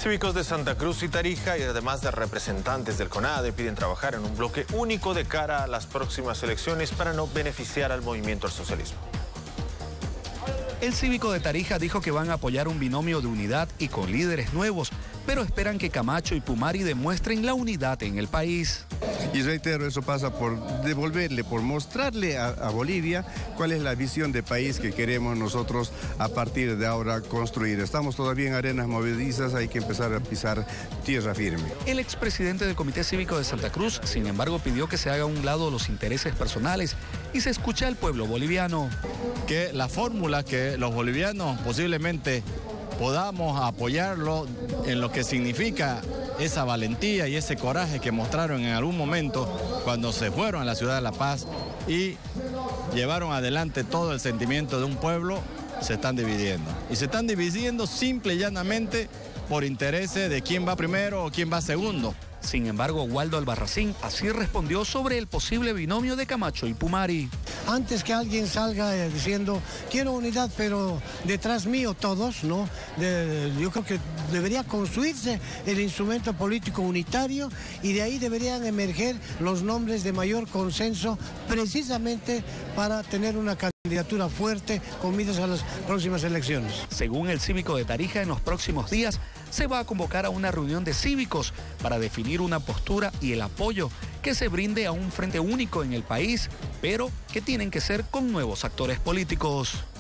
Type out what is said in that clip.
Cívicos de Santa Cruz y Tarija y además de representantes del CONADE piden trabajar en un bloque único de cara a las próximas elecciones para no beneficiar al movimiento al socialismo. El cívico de Tarija dijo que van a apoyar un binomio de unidad y con líderes nuevos, pero esperan que Camacho y Pumari demuestren la unidad en el país. Y reitero, eso pasa por devolverle, por mostrarle a Bolivia cuál es la visión de país que queremos nosotros a partir de ahora construir. Estamos todavía en arenas movedizas, hay que empezar a pisar tierra firme. El expresidente del Comité Cívico de Santa Cruz, sin embargo, pidió que se haga a un lado los intereses personales y se escuche al pueblo boliviano. Que la fórmula que los bolivianos posiblemente podamos apoyarlo en lo que significa esa valentía y ese coraje que mostraron en algún momento cuando se fueron a la ciudad de La Paz y llevaron adelante todo el sentimiento de un pueblo, se están dividiendo. Y se están dividiendo simple y llanamente por intereses de quién va primero o quién va segundo. Sin embargo, Waldo Albarracín así respondió sobre el posible binomio de Camacho y Pumari. Antes que alguien salga diciendo, quiero unidad, pero detrás mío todos, ¿no? Yo creo que debería construirse el instrumento político unitario y de ahí deberían emerger los nombres de mayor consenso precisamente para tener una candidatura fuerte con miras a las próximas elecciones. Según el cívico de Tarija, en los próximos días se va a convocar a una reunión de cívicos para definir una postura y el apoyo que se brinde a un frente único en el país, pero que tienen que ser con nuevos actores políticos.